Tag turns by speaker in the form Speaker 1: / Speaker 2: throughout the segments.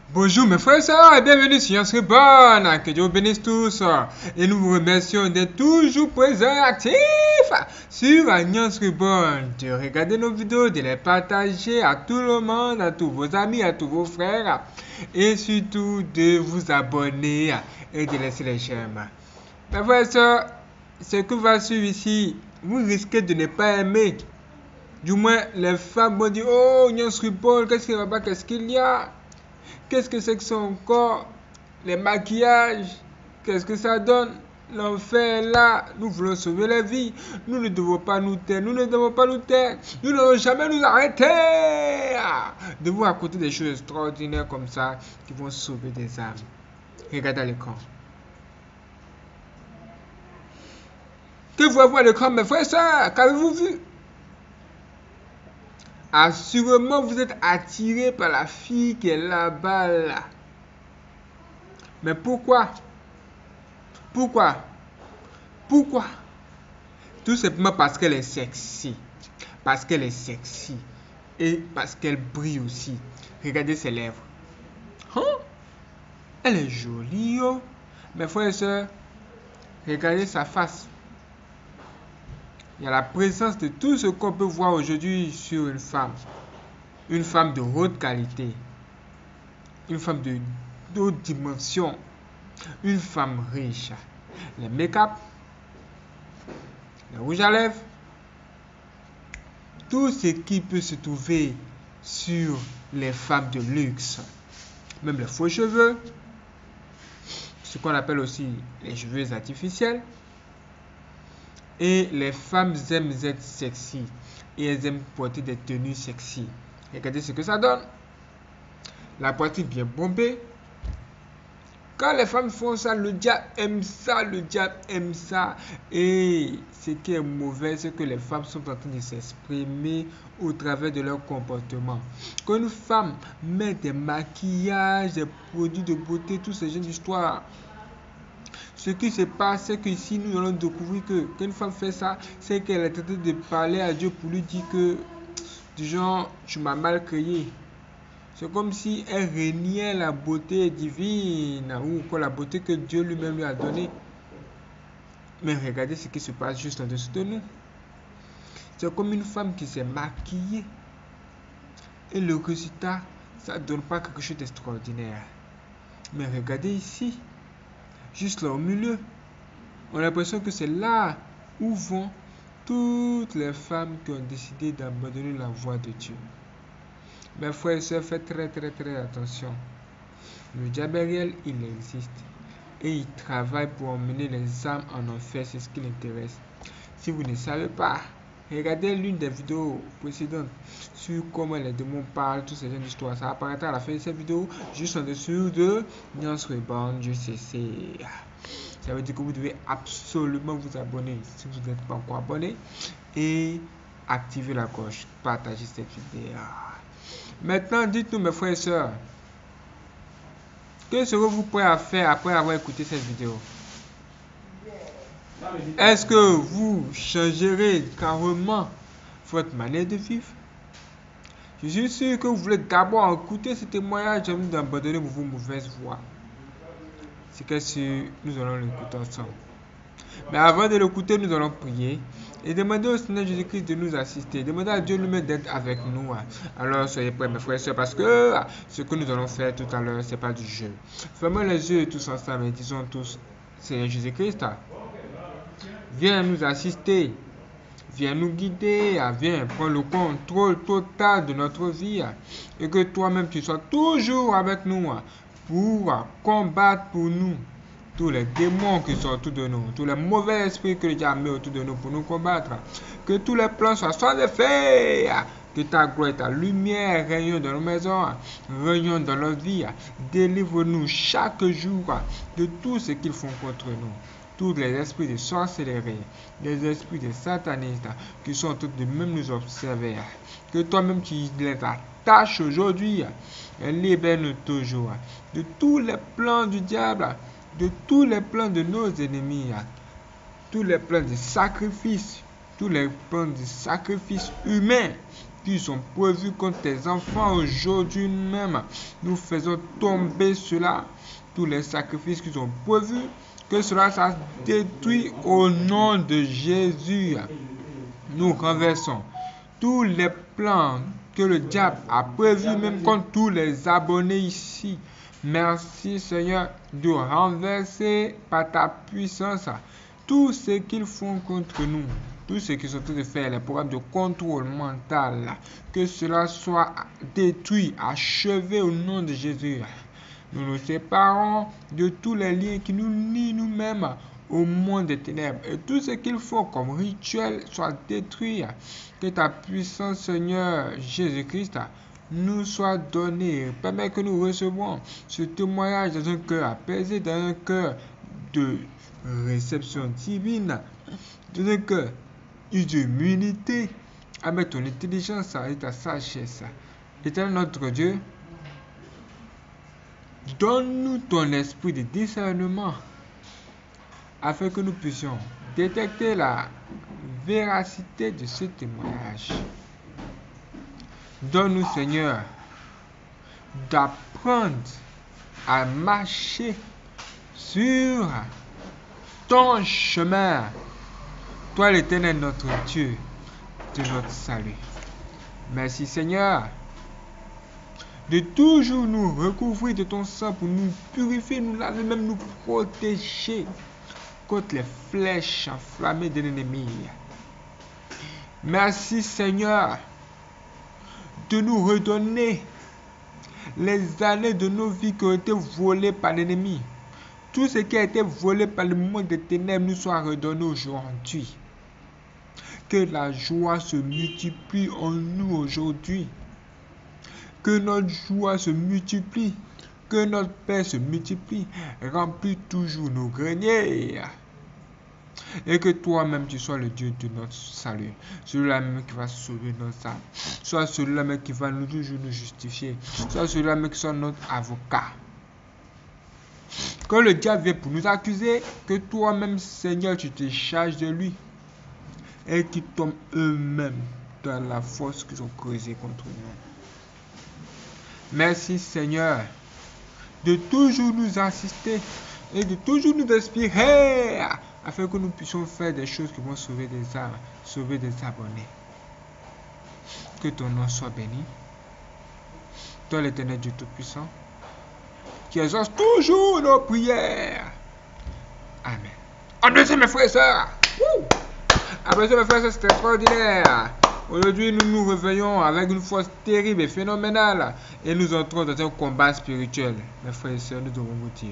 Speaker 1: Bonjour mes frères et sœurs et bienvenue sur Science Reborn. Que Dieu vous bénisse tous et nous vous remercions d'être toujours présents et actifs sur Alliance Reborn, de regarder nos vidéos, de les partager à tout le monde, à tous vos amis, à tous vos frères et surtout de vous abonner et de laisser les j'aime. Mes frères et sœurs, ce que va suivre ici, vous risquez de ne pas aimer. Du moins, les femmes vont dire: oh, Alliance Reborn, qu'est-ce qu'il y a? Qu'est-ce qu'il y a? Qu'est-ce que c'est que son corps? Les maquillages, qu'est-ce que ça donne? L'enfer est là, nous voulons sauver la vie. Nous ne devons pas nous taire, nous ne devons pas nous taire. Nous n'allons jamais nous arrêter de vous raconter des choses extraordinaires comme ça qui vont sauver des âmes. Regardez à l'écran. Que voyez-vous à l'écran, mes frères et sœurs? Qu'avez-vous vu? Assurément, vous êtes attiré par la fille qui est là-bas, là. Mais pourquoi? Pourquoi? Pourquoi? Tout simplement parce qu'elle est sexy. Parce qu'elle est sexy. Et parce qu'elle brille aussi. Regardez ses lèvres. Hein? Elle est jolie, oh. Mes frères et sœurs, regardez sa face. Il y a la présence de tout ce qu'on peut voir aujourd'hui sur une femme. Une femme de haute qualité. Une femme de haute dimension. Une femme riche. Les make-up, les rouges à lèvres, tout ce qui peut se trouver sur les femmes de luxe. Même les faux cheveux, ce qu'on appelle aussi les cheveux artificiels. Et les femmes aiment être sexy et elles aiment porter des tenues sexy. Regardez ce que ça donne. La poitrine bien bombée. Quand les femmes font ça, le diable aime ça, le diable aime ça. Et ce qui est mauvais, c'est que les femmes sont en train de s'exprimer au travers de leur comportement. Quand une femme met des maquillages, des produits de beauté, tous ces genres d'histoires, ce qui se passe, c'est qu'ici, nous allons découvrir que quand une femme fait ça, c'est qu'elle est en train de parler à Dieu pour lui dire que, du genre, tu m'as mal créé. C'est comme si elle régnait la beauté divine ou encore la beauté que Dieu lui-même lui a donnée. Mais regardez ce qui se passe juste en dessous de nous. C'est comme une femme qui s'est maquillée. Et le résultat, ça ne donne pas quelque chose d'extraordinaire. Mais regardez ici, juste là au milieu, on a l'impression que c'est là où vont toutes les femmes qui ont décidé d'abandonner la voie de Dieu. Mes frères et sœurs, faites très attention. Le diable est réel, il existe. Et il travaille pour emmener les âmes en enfer, c'est ce qui l'intéresse. Si vous ne savez pas, regardez l'une des vidéos précédentes sur comment les démons parlent, toutes ces genres d'histoires. Ça apparaîtra à la fin de cette vidéo, juste en dessous de Alliance Reborn du CC. Ça veut dire que vous devez absolument vous abonner si vous n'êtes pas encore abonné. Et activer la cloche, partager cette vidéo. Maintenant, dites-nous, mes frères et sœurs, que serez-vous prêts à faire après avoir écouté cette vidéo? Est-ce que vous changerez carrément votre manière de vivre? Je suis sûr que vous voulez d'abord écouter ce témoignage avant d'abandonner vos mauvaises voies. C'est que si nous allons l'écouter ensemble. Mais avant de l'écouter, nous allons prier et demander au Seigneur Jésus-Christ de nous assister. Demander à Dieu lui-même d'être avec nous. Alors soyez prêts, mes frères et sœurs, parce que ce que nous allons faire tout à l'heure, ce n'est pas du jeu. Fermons les yeux tous ensemble et disons tous: Seigneur Jésus-Christ, viens nous assister. Viens nous guider, viens prendre le contrôle total de notre vie et que toi-même tu sois toujours avec nous pour combattre pour nous tous les démons qui sont autour de nous, tous les mauvais esprits que le diable met autour de nous pour nous combattre. Que tous les plans soient sans effet, que ta gloire et ta lumière règnent dans nos maisons, règnent dans notre vie. Délivre-nous chaque jour de tout ce qu'ils font contre nous. Tous les esprits de sorcellerie, les esprits de satanistes qui sont en train de même nous observer. Que toi-même tu les attaches aujourd'hui et libère-nous toujours de tous les plans du diable, de tous les plans de nos ennemis, tous les plans de sacrifice, tous les plans de sacrifice humain qui sont prévus contre tes enfants aujourd'hui même. Nous faisons tomber cela, tous les sacrifices qui sont prévus, que cela soit détruit au nom de Jésus. Nous renversons tous les plans que le diable a prévus, même contre tous les abonnés ici. Merci Seigneur de renverser par ta puissance tout ce qu'ils font contre nous, tout ce qu'ils sont en train de faire, les programmes de contrôle mental, que cela soit détruit, achevé au nom de Jésus. Nous nous séparons de tous les liens qui nous lient nous-mêmes au monde des ténèbres. Et tout ce qu'ils font comme rituel soit détruit. Que ta puissance, Seigneur Jésus-Christ, nous soit donnée. Permets que nous recevons ce témoignage dans un cœur apaisé, dans un cœur de réception divine, dans un cœur d'humilité, avec ton intelligence et ta sagesse. Éternel notre Dieu, donne-nous ton esprit de discernement afin que nous puissions détecter la véracité de ce témoignage. Donne-nous, Seigneur, d'apprendre à marcher sur ton chemin. Toi, l'Éternel, notre Dieu, de notre salut. Merci, Seigneur, de toujours nous recouvrir de ton sang pour nous purifier, nous laver, même nous protéger contre les flèches enflammées de l'ennemi. Merci Seigneur de nous redonner les années de nos vies qui ont été volées par l'ennemi. Tout ce qui a été volé par le monde des ténèbres nous soit redonné aujourd'hui. Que la joie se multiplie en nous aujourd'hui. Que notre joie se multiplie. Que notre paix se multiplie. Remplis toujours nos greniers. Et que toi-même tu sois le Dieu de notre salut. Celui-là même qui va sauver notre âme. Soit celui-là même qui va toujours nous justifier. Soit celui-là même qui soit notre avocat. Quand le diable vient pour nous accuser, que toi-même Seigneur tu te charges de lui. Et qu'ils tombent eux-mêmes dans la force qu'ils ont creusée contre nous. Merci Seigneur de toujours nous assister et de toujours nous inspirer afin que nous puissions faire des choses qui vont sauver des âmes, sauver des abonnés. Que ton nom soit béni. Toi l'Éternel Dieu Tout-Puissant, qui exauce toujours nos prières. Amen. Applaudissez mes frères et sœurs. Applaudissez mes frères et sœurs, c'est extraordinaire. Aujourd'hui, nous nous réveillons avec une force terrible et phénoménale et nous entrons dans un combat spirituel. Mes frères et sœurs, nous devons vous dire,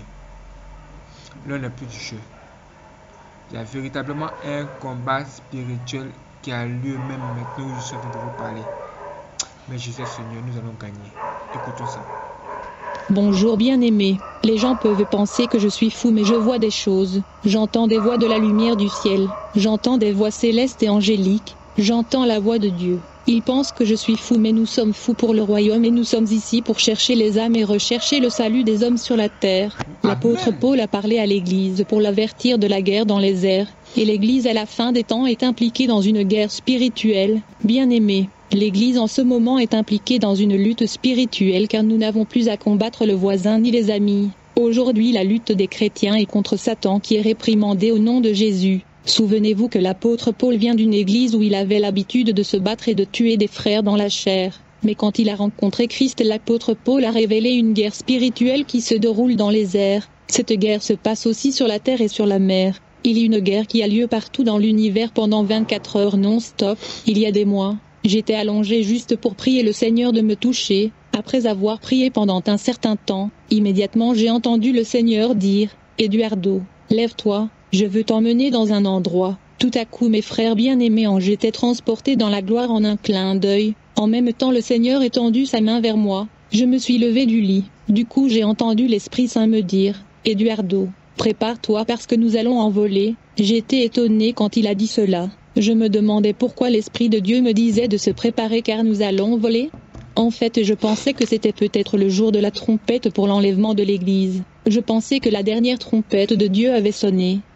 Speaker 1: l'un n'est plus du jeu. Il y a véritablement un combat spirituel qui a lieu même maintenant où je suis en train de vous parler. Mais je sais, Seigneur, nous allons gagner. Écoutons ça.
Speaker 2: Bonjour bien-aimés. Les gens peuvent penser que je suis fou, mais je vois des choses. J'entends des voix de la lumière du ciel. J'entends des voix célestes et angéliques. J'entends la voix de Dieu. Ils pensent que je suis fou, mais nous sommes fous pour le royaume et nous sommes ici pour chercher les âmes et rechercher le salut des hommes sur la terre. L'apôtre Paul a parlé à l'Église pour l'avertir de la guerre dans les airs, et l'Église à la fin des temps est impliquée dans une guerre spirituelle. Bien-aimés, l'Église en ce moment est impliquée dans une lutte spirituelle car nous n'avons plus à combattre le voisin ni les amis. Aujourd'hui la lutte des chrétiens est contre Satan qui est réprimandé au nom de Jésus. Souvenez-vous que l'apôtre Paul vient d'une église où il avait l'habitude de se battre et de tuer des frères dans la chair. Mais quand il a rencontré Christ, l'apôtre Paul a révélé une guerre spirituelle qui se déroule dans les airs. Cette guerre se passe aussi sur la terre et sur la mer. Il y a une guerre qui a lieu partout dans l'univers pendant 24 heures non-stop. Il y a des mois, j'étais allongé juste pour prier le Seigneur de me toucher. Après avoir prié pendant un certain temps, immédiatement j'ai entendu le Seigneur dire « Eduardo, lève-toi. Je veux t'emmener dans un endroit. » Tout à coup mes frères bien-aimés j'étais transporté dans la gloire en un clin d'œil. En même temps le Seigneur étendu sa main vers moi. Je me suis levé du lit. Du coup j'ai entendu l'Esprit Saint me dire « Eduardo, prépare-toi parce que nous allons envoler. » J'étais étonné quand il a dit cela. Je me demandais pourquoi l'Esprit de Dieu me disait de se préparer car nous allons voler. En fait je pensais que c'était peut-être le jour de la trompette pour l'enlèvement de l'Église. Je pensais que la dernière trompette de Dieu avait sonné.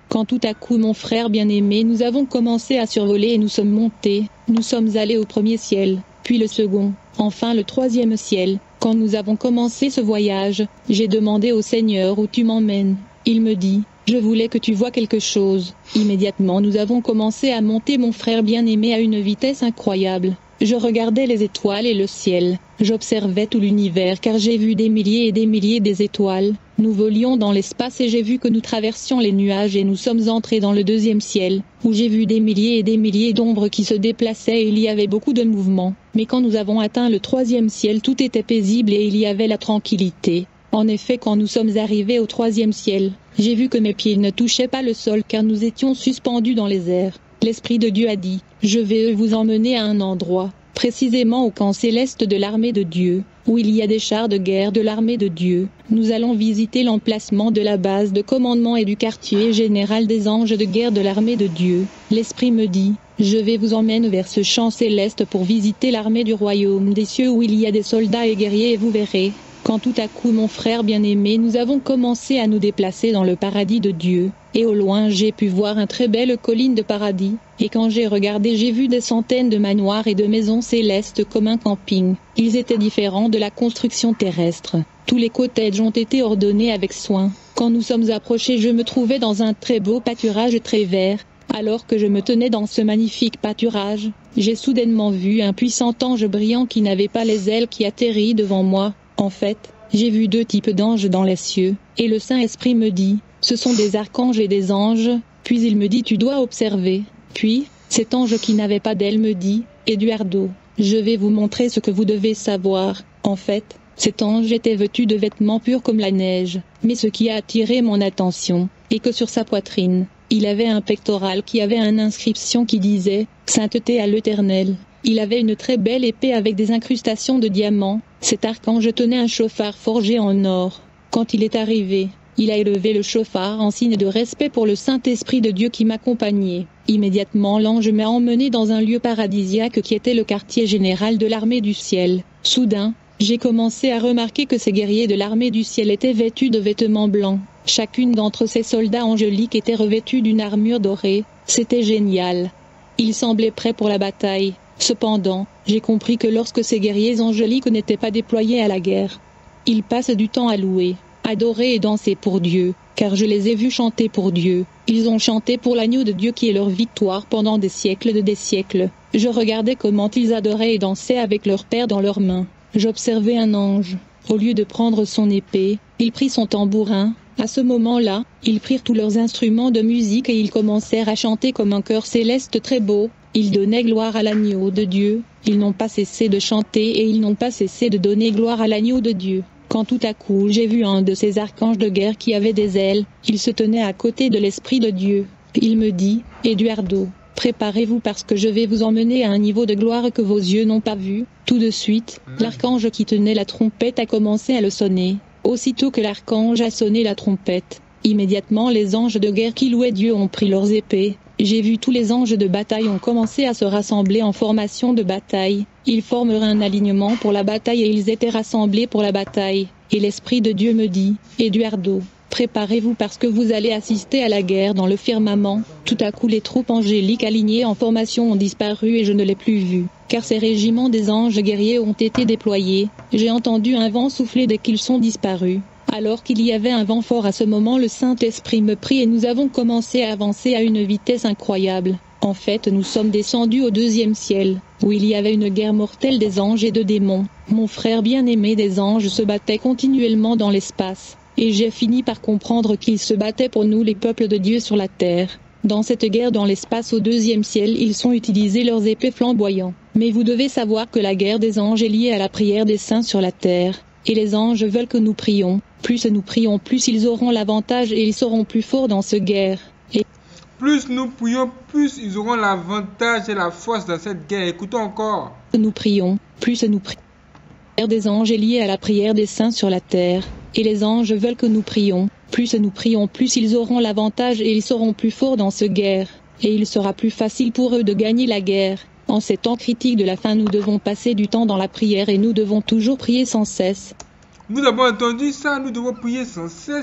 Speaker 2: quand tout à coup mon frère bien-aimé nous avons commencé à survoler et nous sommes montés, nous sommes allés au premier ciel, puis le second, enfin le troisième ciel. Quand nous avons commencé ce voyage, j'ai demandé au Seigneur où tu m'emmènes. Il me dit, je voulais que tu vois quelque chose. Immédiatement nous avons commencé à monter mon frère bien-aimé à une vitesse incroyable. Je regardais les étoiles et le ciel, j'observais tout l'univers car j'ai vu des milliers et des milliers d'étoiles. Nous volions dans l'espace et j'ai vu que nous traversions les nuages et nous sommes entrés dans le deuxième ciel, où j'ai vu des milliers et des milliers d'ombres qui se déplaçaient et il y avait beaucoup de mouvements. Mais quand nous avons atteint le troisième ciel, tout était paisible et il y avait la tranquillité. En effet, quand nous sommes arrivés au troisième ciel, j'ai vu que mes pieds ne touchaient pas le sol car nous étions suspendus dans les airs. L'Esprit de Dieu a dit, je vais vous emmener à un endroit, précisément au camp céleste de l'armée de Dieu, où il y a des chars de guerre de l'armée de Dieu. Nous allons visiter l'emplacement de la base de commandement et du quartier général des anges de guerre de l'armée de Dieu. L'Esprit me dit, je vais vous emmener vers ce champ céleste pour visiter l'armée du royaume des cieux où il y a des soldats et guerriers et vous verrez. Quand tout à coup mon frère bien-aimé nous avons commencé à nous déplacer dans le paradis de Dieu, et au loin j'ai pu voir une très belle colline de paradis, et quand j'ai regardé j'ai vu des centaines de manoirs et de maisons célestes comme un camping. Ils étaient différents de la construction terrestre. Tous les cottages ont été ordonnés avec soin. Quand nous sommes approchés je me trouvais dans un très beau pâturage très vert. Alors que je me tenais dans ce magnifique pâturage, j'ai soudainement vu un puissant ange brillant qui n'avait pas les ailes qui atterrit devant moi. En fait, j'ai vu deux types d'anges dans les cieux, et le Saint-Esprit me dit, ce sont des archanges et des anges, puis il me dit tu dois observer. Puis, cet ange qui n'avait pas d'ailes me dit, Eduardo, je vais vous montrer ce que vous devez savoir. En fait, cet ange était vêtu de vêtements purs comme la neige, mais ce qui a attiré mon attention, est que sur sa poitrine, il avait un pectoral qui avait une inscription qui disait « Sainteté à l'Éternel ». Il avait une très belle épée avec des incrustations de diamants. Cet archange tenait un chauffard forgé en or. Quand il est arrivé, il a élevé le chauffard en signe de respect pour le Saint-Esprit de Dieu qui m'accompagnait. Immédiatement l'ange m'a emmené dans un lieu paradisiaque qui était le quartier général de l'armée du ciel. Soudain, j'ai commencé à remarquer que ces guerriers de l'armée du ciel étaient vêtus de vêtements blancs. Chacune d'entre ces soldats angéliques était revêtue d'une armure dorée. C'était génial. Ils semblaient prêts pour la bataille. Cependant, j'ai compris que lorsque ces guerriers angéliques n'étaient pas déployés à la guerre, ils passent du temps à louer, adorer et danser pour Dieu, car je les ai vus chanter pour Dieu. Ils ont chanté pour l'agneau de Dieu qui est leur victoire pendant des siècles de des siècles. Je regardais comment ils adoraient et dansaient avec leur père dans leurs mains. J'observais un ange. Au lieu de prendre son épée, il prit son tambourin. À ce moment-là, ils prirent tous leurs instruments de musique et ils commencèrent à chanter comme un chœur céleste très beau. Ils donnaient gloire à l'agneau de Dieu. Ils n'ont pas cessé de chanter et ils n'ont pas cessé de donner gloire à l'agneau de Dieu. Quand tout à coup j'ai vu un de ces archanges de guerre qui avait des ailes, il se tenait à côté de l'Esprit de Dieu. Il me dit, Eduardo, préparez-vous parce que je vais vous emmener à un niveau de gloire que vos yeux n'ont pas vu. Tout de suite, l'archange qui tenait la trompette a commencé à le sonner. Aussitôt que l'archange a sonné la trompette, immédiatement les anges de guerre qui louaient Dieu ont pris leurs épées. J'ai vu tous les anges de bataille ont commencé à se rassembler en formation de bataille. Ils formeraient un alignement pour la bataille et ils étaient rassemblés pour la bataille. Et l'Esprit de Dieu me dit, Eduardo, préparez-vous parce que vous allez assister à la guerre dans le firmament. Tout à coup les troupes angéliques alignées en formation ont disparu et je ne l'ai plus vu, car ces régiments des anges guerriers ont été déployés. J'ai entendu un vent souffler dès qu'ils sont disparus. Alors qu'il y avait un vent fort à ce moment, le Saint-Esprit me prit et nous avons commencé à avancer à une vitesse incroyable. En fait, nous sommes descendus au deuxième ciel, où il y avait une guerre mortelle des anges et de démons. Mon frère bien-aimé des anges se battait continuellement dans l'espace, et j'ai fini par comprendre qu'ils se battaient pour nous les peuples de Dieu sur la terre. Dans cette guerre dans l'espace au deuxième ciel, ils ont utilisé leurs épées flamboyantes. Mais vous devez savoir que la guerre des anges est liée à la prière des saints sur la terre. Et les anges veulent que nous prions. Plus nous prions, plus ils auront l'avantage et ils seront plus forts dans cette guerre. Et
Speaker 1: plus nous prions, plus ils auront l'avantage et la force dans cette guerre. Écoutons encore.
Speaker 2: Nous prions, plus nous prions. La prière des anges est liée à la prière des saints sur la terre. Et les anges veulent que nous prions. Plus nous prions, plus ils auront l'avantage et ils seront plus forts dans cette guerre. Et il sera plus facile pour eux de gagner la guerre. En ces temps critiques de la fin, nous devons passer du temps dans la prière et nous devons toujours prier sans cesse.
Speaker 1: Nous avons entendu ça, nous devons prier sans cesse.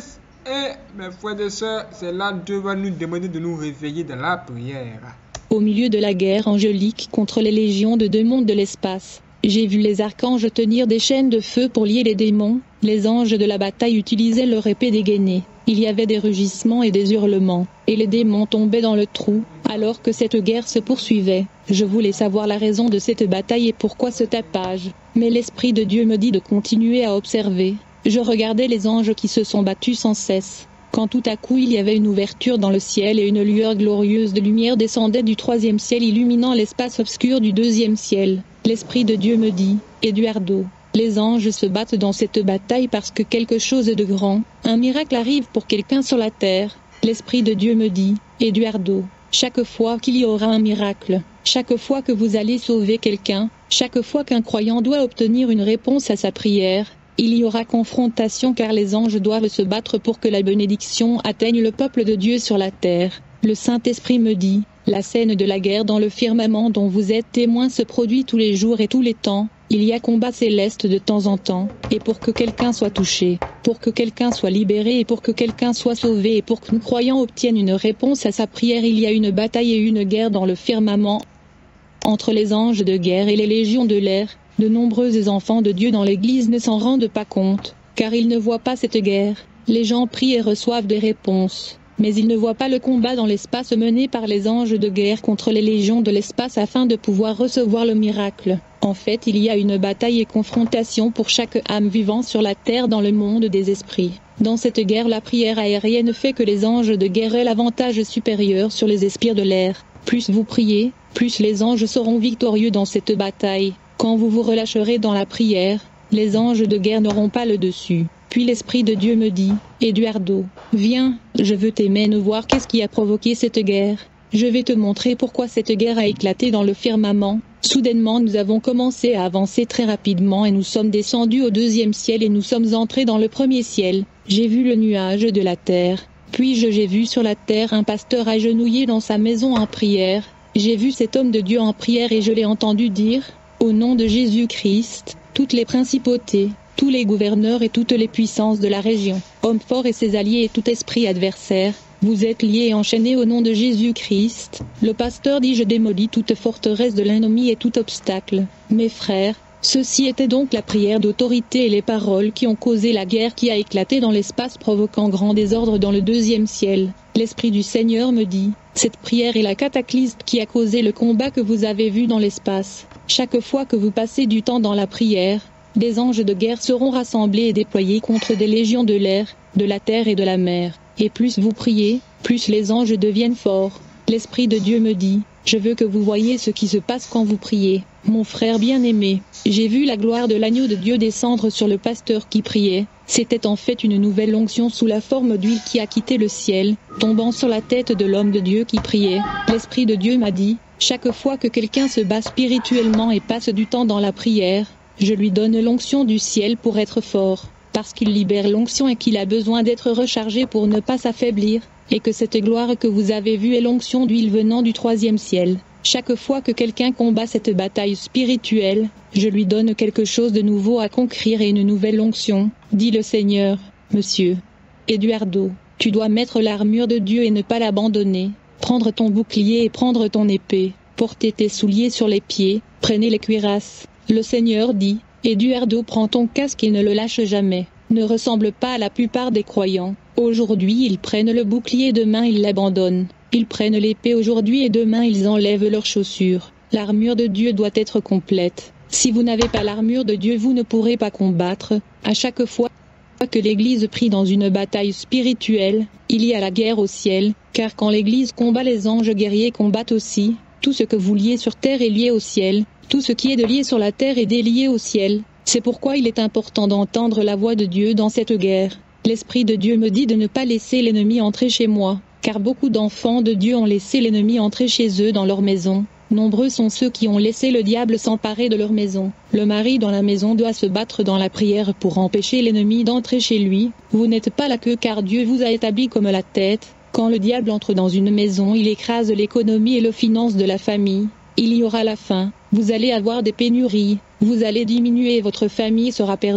Speaker 1: Et mes frères et sœurs, cela doit nous demander de nous réveiller dans la prière.
Speaker 2: Au milieu de la guerre angélique contre les légions de démons de l'espace, j'ai vu les archanges tenir des chaînes de feu pour lier les démons. Les anges de la bataille utilisaient leur épée dégainée. Il y avait des rugissements et des hurlements, et les démons tombaient dans le trou, alors que cette guerre se poursuivait. Je voulais savoir la raison de cette bataille et pourquoi ce tapage. Mais l'Esprit de Dieu me dit de continuer à observer. Je regardais les anges qui se sont battus sans cesse. Quand tout à coup il y avait une ouverture dans le ciel et une lueur glorieuse de lumière descendait du troisième ciel illuminant l'espace obscur du deuxième ciel. L'Esprit de Dieu me dit, Eduardo, les anges se battent dans cette bataille parce que quelque chose de grand, un miracle arrive pour quelqu'un sur la terre. L'Esprit de Dieu me dit, Eduardo, chaque fois qu'il y aura un miracle, chaque fois que vous allez sauver quelqu'un, chaque fois qu'un croyant doit obtenir une réponse à sa prière, il y aura confrontation car les anges doivent se battre pour que la bénédiction atteigne le peuple de Dieu sur la terre. Le Saint-Esprit me dit, la scène de la guerre dans le firmament dont vous êtes témoin se produit tous les jours et tous les temps. Il y a combat céleste de temps en temps, et pour que quelqu'un soit touché, pour que quelqu'un soit libéré et pour que quelqu'un soit sauvé et pour que nous croyants obtiennent une réponse à sa prière, il y a une bataille et une guerre dans le firmament entre les anges de guerre et les légions de l'air. De nombreux enfants de Dieu dans l'Église ne s'en rendent pas compte, car ils ne voient pas cette guerre. Les gens prient et reçoivent des réponses, mais ils ne voient pas le combat dans l'espace mené par les anges de guerre contre les légions de l'espace afin de pouvoir recevoir le miracle. En fait, il y a une bataille et confrontation pour chaque âme vivant sur la terre dans le monde des esprits. Dans cette guerre, la prière aérienne fait que les anges de guerre aient l'avantage supérieur sur les esprits de l'air. Plus vous priez, plus les anges seront victorieux dans cette bataille. Quand vous vous relâcherez dans la prière, les anges de guerre n'auront pas le dessus. Puis l'Esprit de Dieu me dit, Eduardo, viens, je veux t'aimer voir qu'est-ce qui a provoqué cette guerre. Je vais te montrer pourquoi cette guerre a éclaté dans le firmament. Soudainement nous avons commencé à avancer très rapidement et nous sommes descendus au deuxième ciel et nous sommes entrés dans le premier ciel. J'ai vu le nuage de la terre. Puis j'ai vu sur la terre un pasteur agenouillé dans sa maison en prière. J'ai vu cet homme de Dieu en prière et je l'ai entendu dire, au nom de Jésus-Christ, toutes les principautés, tous les gouverneurs et toutes les puissances de la région, hommes forts et ses alliés et tout esprit adversaire, vous êtes liés et enchaînés au nom de Jésus-Christ. Le pasteur dit, je démolis toute forteresse de l'ennemi et tout obstacle. Mes frères, ceci était donc la prière d'autorité et les paroles qui ont causé la guerre qui a éclaté dans l'espace provoquant grand désordre dans le deuxième ciel. L'Esprit du Seigneur me dit, cette prière est la cataclysme qui a causé le combat que vous avez vu dans l'espace. Chaque fois que vous passez du temps dans la prière, des anges de guerre seront rassemblés et déployés contre des légions de l'air, de la terre et de la mer. Et plus vous priez, plus les anges deviennent forts. L'Esprit de Dieu me dit, je veux que vous voyiez ce qui se passe quand vous priez. Mon frère bien-aimé, j'ai vu la gloire de l'agneau de Dieu descendre sur le pasteur qui priait. C'était en fait une nouvelle onction sous la forme d'huile qui a quitté le ciel, tombant sur la tête de l'homme de Dieu qui priait. L'Esprit de Dieu m'a dit, chaque fois que quelqu'un se bat spirituellement et passe du temps dans la prière, je lui donne l'onction du ciel pour être fort, parce qu'il libère l'onction et qu'il a besoin d'être rechargé pour ne pas s'affaiblir, et que cette gloire que vous avez vue est l'onction d'huile venant du troisième ciel. Chaque fois que quelqu'un combat cette bataille spirituelle, je lui donne quelque chose de nouveau à conquérir et une nouvelle onction, dit le Seigneur. Monsieur Eduardo, tu dois mettre l'armure de Dieu et ne pas l'abandonner, prendre ton bouclier et prendre ton épée, porter tes souliers sur les pieds, prenez les cuirasses. Le Seigneur dit, Eduardo, prends ton casque et ne le lâche jamais. Ne ressemble pas à la plupart des croyants. Aujourd'hui ils prennent le bouclier, demain ils l'abandonnent. Ils prennent l'épée aujourd'hui et demain ils enlèvent leurs chaussures. L'armure de Dieu doit être complète. Si vous n'avez pas l'armure de Dieu, vous ne pourrez pas combattre. À chaque fois que l'Église prie dans une bataille spirituelle, il y a la guerre au ciel, car quand l'Église combat, les anges guerriers combattent aussi. Tout ce que vous liez sur terre est lié au ciel. Tout ce qui est délié sur la terre est délié au ciel. C'est pourquoi il est important d'entendre la voix de Dieu dans cette guerre. L'Esprit de Dieu me dit de ne pas laisser l'ennemi entrer chez moi, car beaucoup d'enfants de Dieu ont laissé l'ennemi entrer chez eux dans leur maison. Nombreux sont ceux qui ont laissé le diable s'emparer de leur maison. Le mari dans la maison doit se battre dans la prière pour empêcher l'ennemi d'entrer chez lui. Vous n'êtes pas la queue car Dieu vous a établi comme la tête. Quand le diable entre dans une maison, il écrase l'économie et les finances de la famille. Il y aura la faim, vous allez avoir des pénuries, vous allez diminuer et votre famille sera perdue.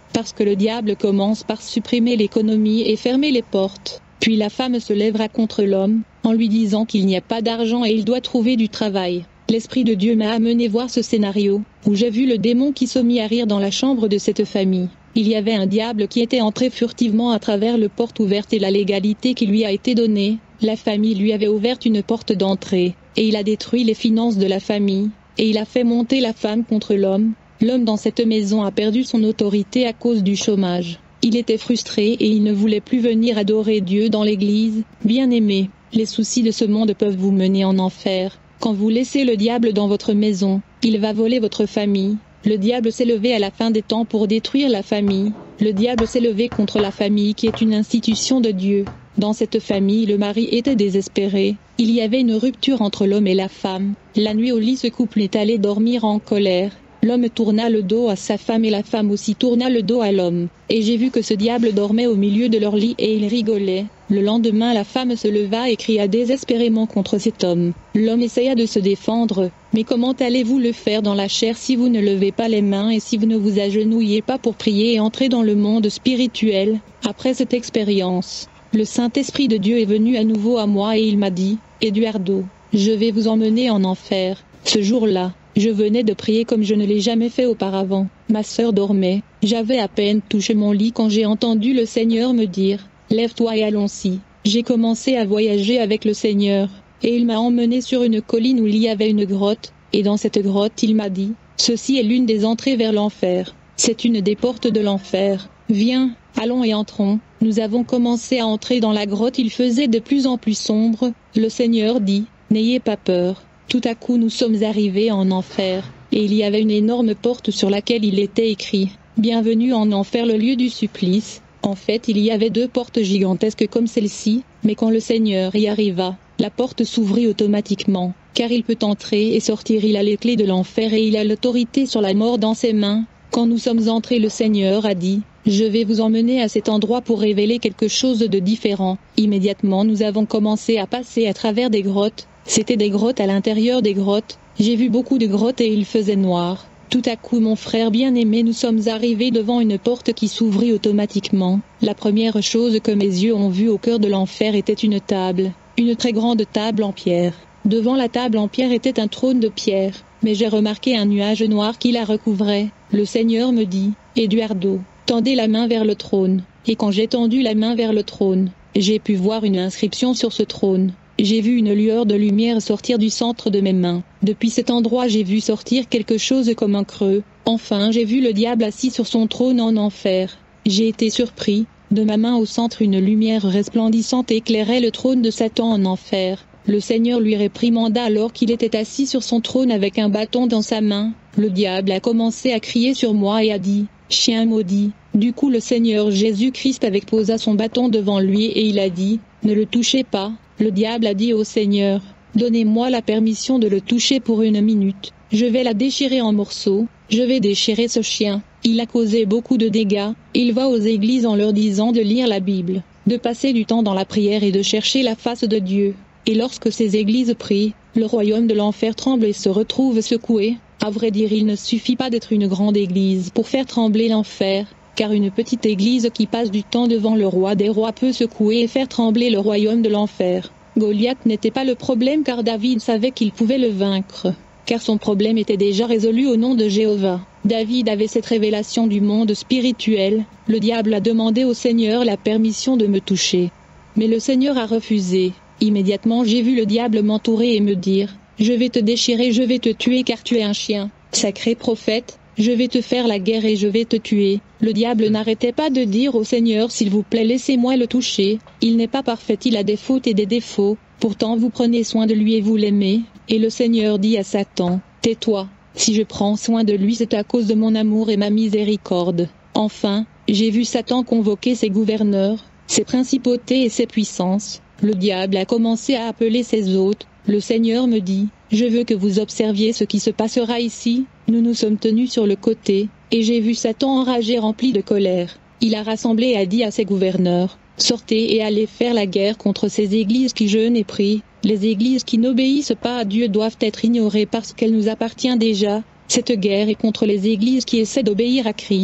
Speaker 2: parce que le diable commence par supprimer l'économie et fermer les portes. Puis la femme se lèvera contre l'homme, en lui disant qu'il n'y a pas d'argent et il doit trouver du travail. L'Esprit de Dieu m'a amené voir ce scénario, où j'ai vu le démon qui se mit à rire dans la chambre de cette famille. Il y avait un diable qui était entré furtivement à travers le porte ouverte et la légalité qui lui a été donnée. La famille lui avait ouvert une porte d'entrée, et il a détruit les finances de la famille, et il a fait monter la femme contre l'homme. L'homme dans cette maison a perdu son autorité à cause du chômage. Il était frustré et il ne voulait plus venir adorer Dieu dans l'église. Bien-aimés, les soucis de ce monde peuvent vous mener en enfer. Quand vous laissez le diable dans votre maison, il va voler votre famille. Le diable s'est levé à la fin des temps pour détruire la famille. Le diable s'est levé contre la famille qui est une institution de Dieu. Dans cette famille, le mari était désespéré. Il y avait une rupture entre l'homme et la femme. La nuit au lit, ce couple est allé dormir en colère. L'homme tourna le dos à sa femme et la femme aussi tourna le dos à l'homme. Et j'ai vu que ce diable dormait au milieu de leur lit et il rigolait. Le lendemain, la femme se leva et cria désespérément contre cet homme. L'homme essaya de se défendre. Mais comment allez-vous le faire dans la chair si vous ne levez pas les mains et si vous ne vous agenouillez pas pour prier et entrer dans le monde spirituel? Après cette expérience, le Saint-Esprit de Dieu est venu à nouveau à moi et il m'a dit, Eduardo, je vais vous emmener en enfer. Ce jour-là, je venais de prier comme je ne l'ai jamais fait auparavant. Ma sœur dormait. J'avais à peine touché mon lit quand j'ai entendu le Seigneur me dire, lève-toi et allons-y. J'ai commencé à voyager avec le Seigneur, et il m'a emmené sur une colline où il y avait une grotte, et dans cette grotte il m'a dit, ceci est l'une des entrées vers l'enfer. C'est une des portes de l'enfer. Viens, allons et entrons. Nous avons commencé à entrer dans la grotte, il faisait de plus en plus sombre. Le Seigneur dit, n'ayez pas peur. Tout à coup nous sommes arrivés en enfer, et il y avait une énorme porte sur laquelle il était écrit « Bienvenue en enfer, le lieu du supplice ». En fait il y avait deux portes gigantesques comme celle-ci, mais quand le Seigneur y arriva, la porte s'ouvrit automatiquement, car il peut entrer et sortir, il a les clés de l'enfer et il a l'autorité sur la mort dans ses mains. Quand nous sommes entrés, le Seigneur a dit « Je vais vous emmener à cet endroit pour révéler quelque chose de différent ». Immédiatement nous avons commencé à passer à travers des grottes. C'était des grottes à l'intérieur des grottes. J'ai vu beaucoup de grottes et il faisait noir. Tout à coup mon frère bien-aimé, nous sommes arrivés devant une porte qui s'ouvrit automatiquement. La première chose que mes yeux ont vue au cœur de l'enfer était une table. Une très grande table en pierre. Devant la table en pierre était un trône de pierre. Mais j'ai remarqué un nuage noir qui la recouvrait. Le Seigneur me dit, Eduardo, tendez la main vers le trône. Et quand j'ai tendu la main vers le trône, j'ai pu voir une inscription sur ce trône. J'ai vu une lueur de lumière sortir du centre de mes mains. Depuis cet endroit j'ai vu sortir quelque chose comme un creux. Enfin j'ai vu le diable assis sur son trône en enfer. J'ai été surpris. De ma main au centre une lumière resplendissante éclairait le trône de Satan en enfer. Le Seigneur lui réprimanda alors qu'il était assis sur son trône avec un bâton dans sa main. Le diable a commencé à crier sur moi et a dit, « Chien maudit ». Du coup le Seigneur Jésus-Christ posa son bâton devant lui et il a dit, « Ne le touchez pas ». Le diable a dit au Seigneur, « Donnez-moi la permission de le toucher pour 1 minute. Je vais la déchirer en morceaux, je vais déchirer ce chien. Il a causé beaucoup de dégâts. » Il va aux églises en leur disant de lire la Bible, de passer du temps dans la prière et de chercher la face de Dieu. Et lorsque ces églises prient, le royaume de l'enfer tremble et se retrouve secoué. À vrai dire, il ne suffit pas d'être une grande église pour faire trembler l'enfer, car une petite église qui passe du temps devant le roi des rois peut secouer et faire trembler le royaume de l'enfer. Goliath n'était pas le problème car David savait qu'il pouvait le vaincre, car son problème était déjà résolu au nom de Jéhovah. David avait cette révélation du monde spirituel. Le diable a demandé au Seigneur la permission de me toucher. Mais le Seigneur a refusé. Immédiatement j'ai vu le diable m'entourer et me dire, « Je vais te déchirer, je vais te tuer car tu es un chien. Sacré prophète, je vais te faire la guerre et je vais te tuer. » Le diable n'arrêtait pas de dire au Seigneur, « S'il vous plaît, laissez-moi le toucher. Il n'est pas parfait, il a des fautes et des défauts. Pourtant vous prenez soin de lui et vous l'aimez. » Et le Seigneur dit à Satan, « Tais-toi. Si je prends soin de lui, c'est à cause de mon amour et ma miséricorde. » Enfin, j'ai vu Satan convoquer ses gouverneurs, ses principautés et ses puissances. Le diable a commencé à appeler ses hôtes. Le Seigneur me dit, « Je veux que vous observiez ce qui se passera ici. » Nous nous sommes tenus sur le côté, et j'ai vu Satan enragé rempli de colère. Il a rassemblé et a dit à ses gouverneurs, « Sortez et allez faire la guerre contre ces églises qui jeûnent et prient. Les églises qui n'obéissent pas à Dieu doivent être ignorées parce qu'elles nous appartiennent déjà. Cette guerre est contre les églises qui essaient d'obéir à Christ.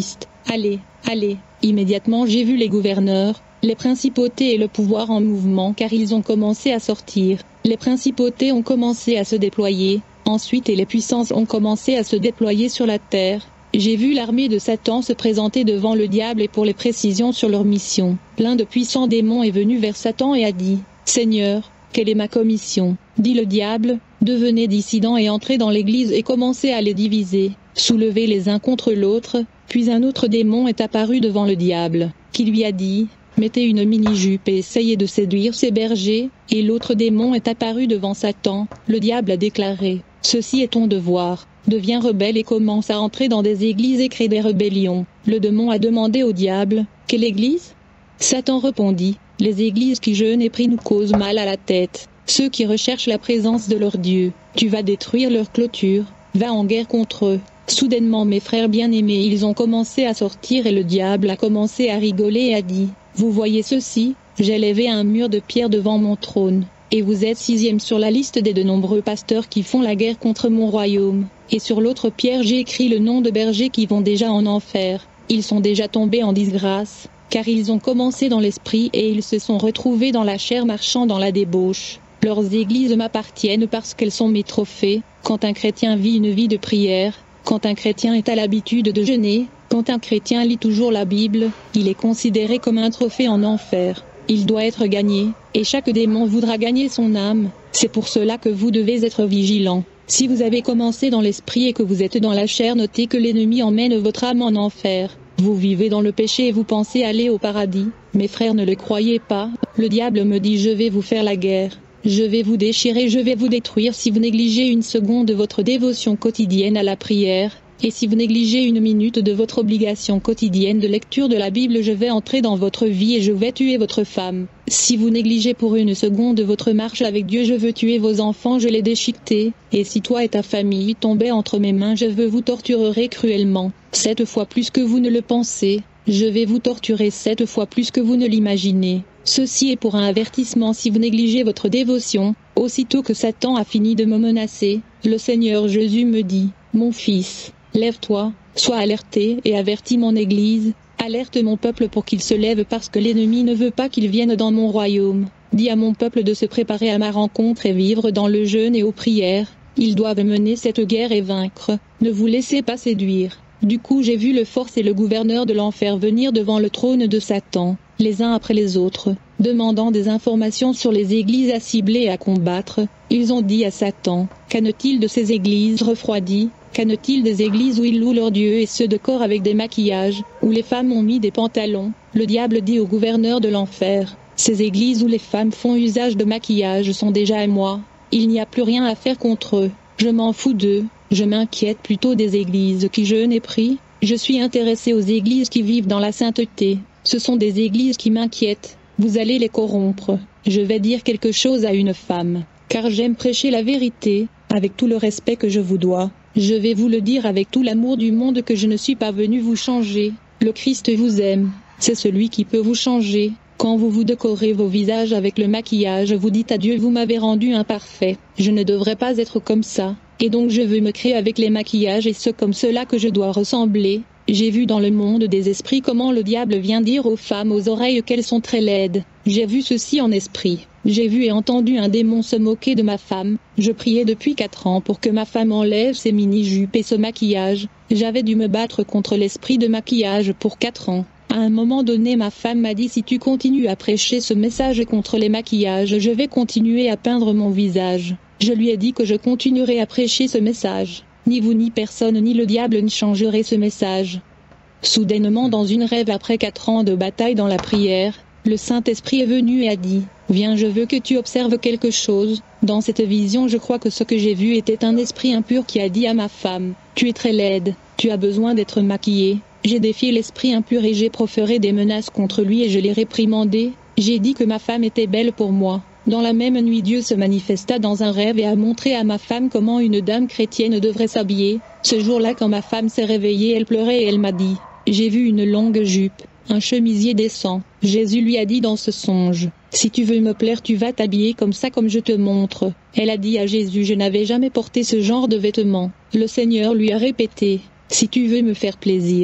Speaker 2: allez, allez. Immédiatement j'ai vu les gouverneurs, les principautés et le pouvoir en mouvement car ils ont commencé à sortir. Les principautés ont commencé à se déployer, ensuite et les puissances ont commencé à se déployer sur la terre. J'ai vu l'armée de Satan se présenter devant le diable et pour les précisions sur leur mission. L'un de puissants démons est venu vers Satan et a dit, « Seigneur, quelle est ma commission ?» Dit le diable, « Devenez dissidents et entrez dans l'église et commencez à les diviser, soulevez les uns contre l'autre. » Puis un autre démon est apparu devant le diable, qui lui a dit, « Mettez une mini-jupe et essayez de séduire ces bergers. » Et l'autre démon est apparu devant Satan. Le diable a déclaré, « Ceci est ton devoir. Deviens rebelle et commence à entrer dans des églises et crée des rébellions. » Le démon a demandé au diable, « Quelle église ?» Satan répondit, « Les églises qui jeûnent et prient nous causent mal à la tête. Ceux qui recherchent la présence de leur Dieu. Tu vas détruire leur clôture. Va en guerre contre eux. » Soudainement mes frères bien-aimés ils ont commencé à sortir et le diable a commencé à rigoler et a dit, « Vous voyez ceci, j'ai élevé un mur de pierre devant mon trône, et vous êtes 6e sur la liste des de nombreux pasteurs qui font la guerre contre mon royaume, et sur l'autre pierre j'ai écrit le nom de bergers qui vont déjà en enfer, ils sont déjà tombés en disgrâce, car ils ont commencé dans l'esprit et ils se sont retrouvés dans la chair marchant dans la débauche. Leurs églises m'appartiennent parce qu'elles sont mes trophées, quand un chrétien vit une vie de prière, quand un chrétien est à l'habitude de jeûner, quand un chrétien lit toujours la Bible, il est considéré comme un trophée en enfer. Il doit être gagné, et chaque démon voudra gagner son âme. C'est pour cela que vous devez être vigilants. Si vous avez commencé dans l'esprit et que vous êtes dans la chair, notez que l'ennemi emmène votre âme en enfer. Vous vivez dans le péché et vous pensez aller au paradis. Mes frères, ne le croyez pas. Le diable me dit, je vais vous faire la guerre. Je vais vous déchirer, je vais vous détruire si vous négligez une seconde de votre dévotion quotidienne à la prière, et si vous négligez une minute de votre obligation quotidienne de lecture de la Bible, je vais entrer dans votre vie et je vais tuer votre femme. Si vous négligez pour une seconde votre marche avec Dieu, je veux tuer vos enfants, je les déchiqueter, et si toi et ta famille tombaient entre mes mains, je veux vous torturer cruellement, 7 fois plus que vous ne le pensez. Je vais vous torturer 7 fois plus que vous ne l'imaginez. Ceci est pour un avertissement si vous négligez votre dévotion. Aussitôt que Satan a fini de me menacer, le Seigneur Jésus me dit, « Mon fils, lève-toi, sois alerté et avertis mon Église, alerte mon peuple pour qu'il se lève parce que l'ennemi ne veut pas qu'il vienne dans mon royaume. Dis à mon peuple de se préparer à ma rencontre et vivre dans le jeûne et aux prières. Ils doivent mener cette guerre et vaincre. Ne vous laissez pas séduire. » Du coup j'ai vu le force et le gouverneur de l'enfer venir devant le trône de Satan, les uns après les autres, demandant des informations sur les églises à cibler et à combattre. Ils ont dit à Satan, « Qu'en-t-il de ces églises refroidies? Qu'en-t-il des églises où ils louent leur Dieu et ceux de corps avec des maquillages, où les femmes ont mis des pantalons ?» Le diable dit au gouverneur de l'enfer, « Ces églises où les femmes font usage de maquillage sont déjà à moi. Il n'y a plus rien à faire contre eux. Je m'en fous d'eux. Je m'inquiète plutôt des églises qui jeûnent et prient. Je suis intéressé aux églises qui vivent dans la sainteté. Ce sont des églises qui m'inquiètent. Vous allez les corrompre. Je vais dire quelque chose à une femme, car j'aime prêcher la vérité, avec tout le respect que je vous dois. Je vais vous le dire avec tout l'amour du monde que je ne suis pas venu vous changer. Le Christ vous aime. C'est celui qui peut vous changer. Quand vous vous décorez vos visages avec le maquillage, vous dites à Dieu, vous m'avez rendu imparfait. Je ne devrais pas être comme ça. Et donc je veux me créer avec les maquillages et c'est comme cela que je dois ressembler. J'ai vu dans le monde des esprits comment le diable vient dire aux femmes aux oreilles qu'elles sont très laides. J'ai vu ceci en esprit. J'ai vu et entendu un démon se moquer de ma femme. Je priais depuis 4 ans pour que ma femme enlève ses mini-jupes et ce maquillage. J'avais dû me battre contre l'esprit de maquillage pour 4 ans. À un moment donné ma femme m'a dit, si tu continues à prêcher ce message contre les maquillages, je vais continuer à peindre mon visage. Je lui ai dit que je continuerai à prêcher ce message. Ni vous ni personne ni le diable ne changerait ce message. Soudainement dans une rêve après 4 ans de bataille dans la prière, le Saint-Esprit est venu et a dit, « Viens, je veux que tu observes quelque chose. » Dans cette vision je crois que ce que j'ai vu était un esprit impur qui a dit à ma femme, « Tu es très laide, tu as besoin d'être maquillée. » J'ai défié l'esprit impur et j'ai proféré des menaces contre lui et je l'ai réprimandé. J'ai dit que ma femme était belle pour moi. Dans la même nuit Dieu se manifesta dans un rêve et a montré à ma femme comment une dame chrétienne devrait s'habiller. Ce jour-là quand ma femme s'est réveillée elle pleurait et elle m'a dit, « J'ai vu une longue jupe, un chemisier décent. » Jésus lui a dit dans ce songe, « Si tu veux me plaire tu vas t'habiller comme ça comme je te montre. » Elle a dit à Jésus, « Je n'avais jamais porté ce genre de vêtements. » Le Seigneur lui a répété, « Si tu veux me faire plaisir,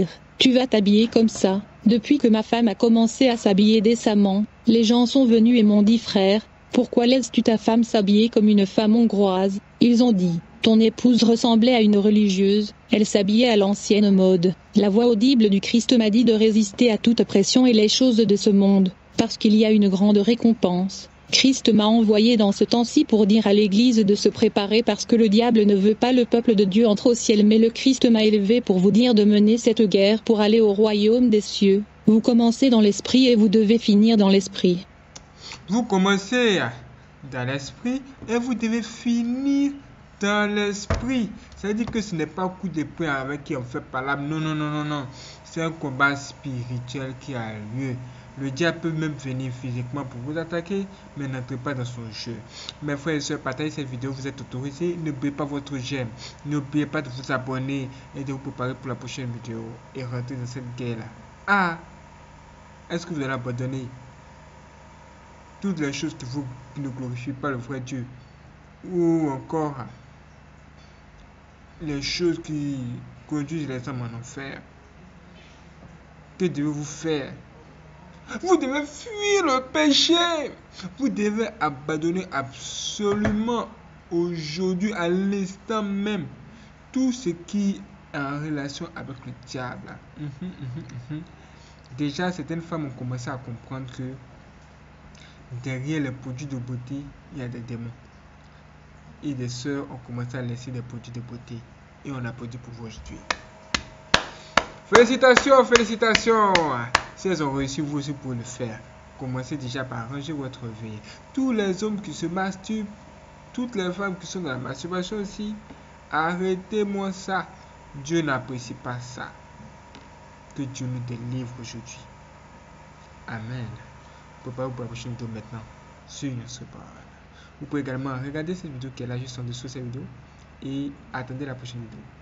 Speaker 2: Tu vas t'habiller comme ça. Depuis que ma femme a commencé à s'habiller décemment, les gens sont venus et m'ont dit frère, pourquoi laisses-tu ta femme s'habiller comme une femme hongroise? Ils ont dit, ton épouse ressemblait à une religieuse, elle s'habillait à l'ancienne mode. La voix audible du Christ m'a dit de résister à toute pression et les choses de ce monde, parce qu'il y a une grande récompense. Christ m'a envoyé dans ce temps-ci pour dire à l'Église de se préparer parce que le diable ne veut pas le peuple de Dieu entre au ciel, mais le Christ m'a élevé pour vous dire de mener cette guerre pour aller au royaume des cieux. Vous commencez dans l'esprit et vous devez finir dans l'esprit.
Speaker 1: Vous commencez dans l'esprit et vous devez finir dans l'esprit. Ça veut dire que ce n'est pas un coup de poing avec qui on fait palabre. Non, non, non, non, non. C'est un combat spirituel qui a lieu. Le diable peut même venir physiquement pour vous attaquer, mais n'entrez pas dans son jeu. Mes frères et sœurs, partagez cette vidéo, vous êtes autorisés. N'oubliez pas votre j'aime. N'oubliez pas de vous abonner et de vous préparer pour la prochaine vidéo et rentrer dans cette guerre-là. Ah, est-ce que vous allez abandonner toutes les choses qui ne glorifient pas le vrai Dieu, ou encore les choses qui conduisent les hommes en enfer? Que devez-vous faire? Vous devez fuir le péché. Vous devez abandonner absolument aujourd'hui, à l'instant même, tout ce qui est en relation avec le diable. Déjà, certaines femmes ont commencé à comprendre que derrière les produits de beauté, il y a des démons. Et des sœurs ont commencé à laisser des produits de beauté. Et on applaudit pour vous aujourd'hui. Félicitations, félicitations. Si elles ont réussi, vous aussi pour le faire. Commencez déjà par ranger votre vie. Tous les hommes qui se masturbent, toutes les femmes qui sont dans la masturbation aussi, arrêtez-moi ça. Dieu n'apprécie pas ça. Que Dieu nous délivre aujourd'hui. Amen. Préparez-vous pour la prochaine vidéo maintenant sur notre parole. Vous pouvez également regarder cette vidéo qui est là juste en dessous de cette vidéo et attendez la prochaine vidéo.